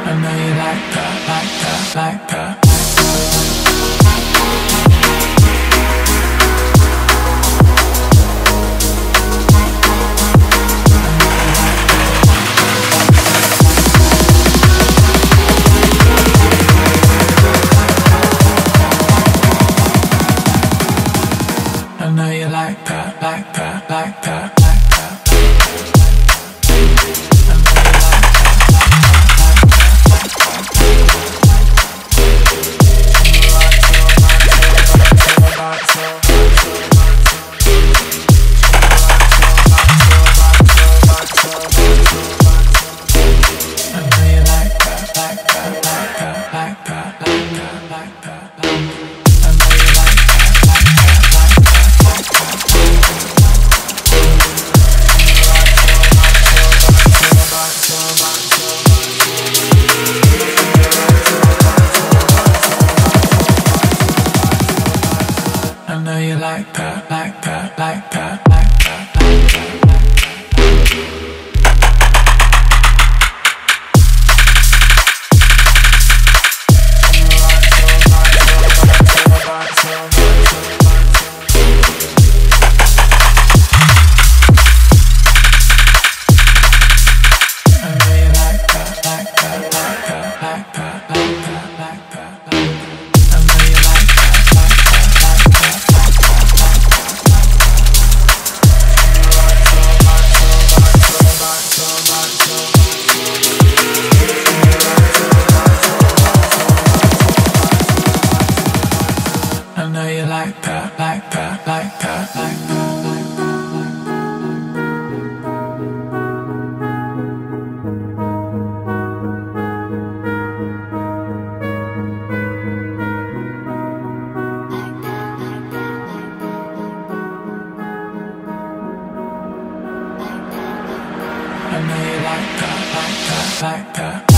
I know you like that, like that, like that. I know you like that, like that, like that. I know you like that, like that, like that, like that, like that. I know you like that, like that, like that, like that, like that. I know you like that, like that, like that.